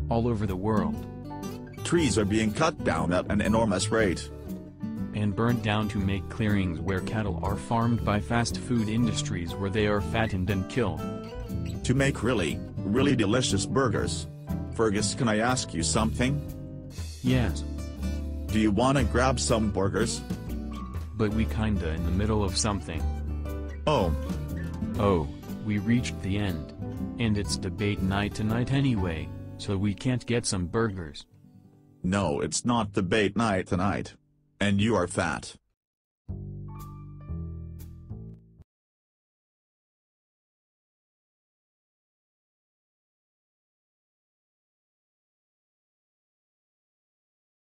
all over the world. Trees are being cut down at an enormous rate. And burned down to make clearings where cattle are farmed by fast food industries where they are fattened and killed. To make really, really delicious burgers. Fergus, can I ask you something? Yes. Do you wanna grab some burgers? But we kinda in the middle of something. Oh. Oh, we reached the end. And it's debate night tonight anyway, so we can't get some burgers. No, it's not debate night tonight. And you are fat.